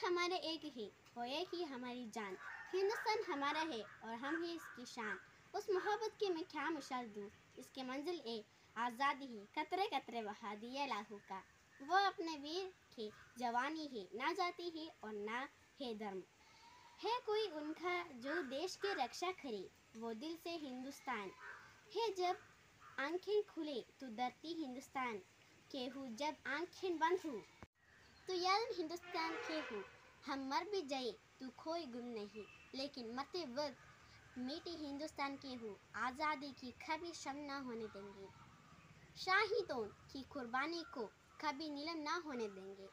हमारा एक ही, वो एक ही हमारी जान। हिंदुस्तान हमारा है और हम ही इसकी शान। उस मोहब्बत की मैं क्या मिसाल दूँ, इसके मंजिल ए आज़ादी ही, कतरे कतरे बहा दिया लाहू का। वो अपने वीर की जवानी ही, ना जाती ही और ना है धर्म। है कोई उनका जो देश की रक्षा करे, वो दिल से हिंदुस्तान है। जब आंखें खुले तो धरती हिंदुस्तान के हूँ, जब आंखें बंद हो तो याद हिंदुस्तान के हूँ। हम मर भी जाए तो कोई गुम नहीं, लेकिन मरते वक्त मिटे हिंदुस्तान के हूँ। आज़ादी की कभी शम ना होने देंगे, शहीदों की कुर्बानी को कभी नीलम ना होने देंगे।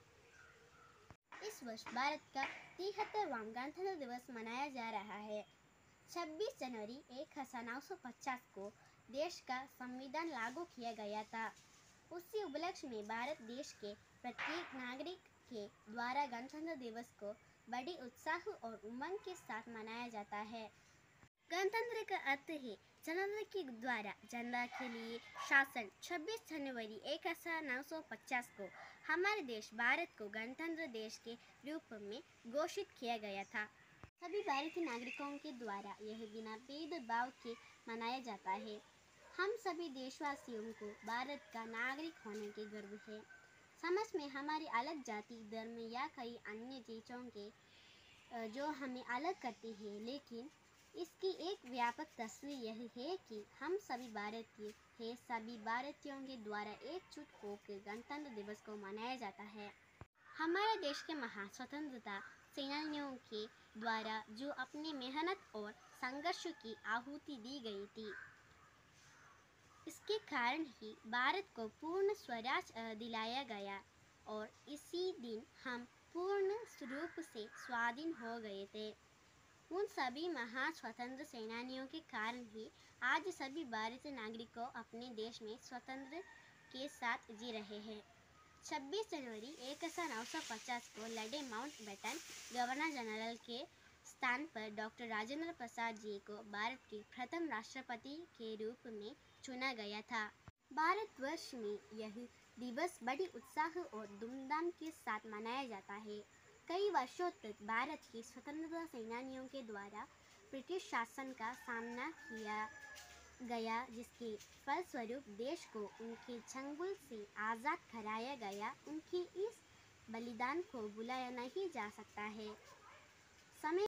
इस वर्ष भारत का 73वां गणतंत्र दिवस मनाया जा रहा है। 26 जनवरी 1950 को देश का संविधान लागू किया गया था। उसी उपलक्ष्य में भारत देश के प्रत्येक नागरिक के द्वारा गणतंत्र दिवस को बड़ी उत्साह और उमंग के साथ मनाया जाता है। गणतंत्र का अर्थ है जनता के द्वारा जनता के लिए शासन। 26 जनवरी 1950 को हमारे देश भारत को गणतंत्र देश के रूप में घोषित किया गया था। सभी भारतीय नागरिकों के द्वारा यह बिना भेदभाव के मनाया जाता है। हम सभी देशवासियों को भारत का नागरिक होने के गर्व है। समाज में हमारी अलग जाति, धर्म या कई अन्य चीज़ों के जो हमें अलग करती है, लेकिन इसकी एक व्यापक तस्वीर यह है कि हम सभी भारतीय हैं। सभी भारतीयों के द्वारा एकजुट होकर गणतंत्र दिवस को मनाया जाता है। हमारे देश के महान स्वतंत्रता सेनानियों के द्वारा जो अपनी मेहनत और संघर्ष की आहुति दी गई थी, इसके कारण ही भारत को पूर्ण स्वराज दिलाया गया और इसी दिन हम पूर्ण रूप से स्वाधीन हो गए थे। उन सभी महान स्वतंत्र सेनानियों के कारण ही आज सभी भारतीय नागरिकों अपने देश में स्वतंत्र के साथ जी रहे हैं। 26 जनवरी 1950 को लड़े माउंटबेटन गवर्नर जनरल के स्थान पर डॉक्टर राजेंद्र प्रसाद जी को भारत के प्रथम राष्ट्रपति के रूप में चुना गया था। भारतवर्ष में यह दिवस बड़ी उत्साह और धूमधाम के साथ मनाया जाता है। कई वर्षों तक भारत के स्वतंत्रता सेनानियों के द्वारा ब्रिटिश शासन का सामना किया गया, जिसके फलस्वरूप देश को उनके चंगुल से आज़ाद कराया गया। उनके इस बलिदान को भुलाया नहीं जा सकता है। समय